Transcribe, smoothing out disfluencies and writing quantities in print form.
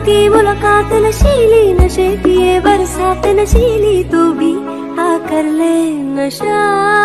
की मुलाकात नशीली, नशे की ये बरसात नशीली, तू भी आ कर ले नशा।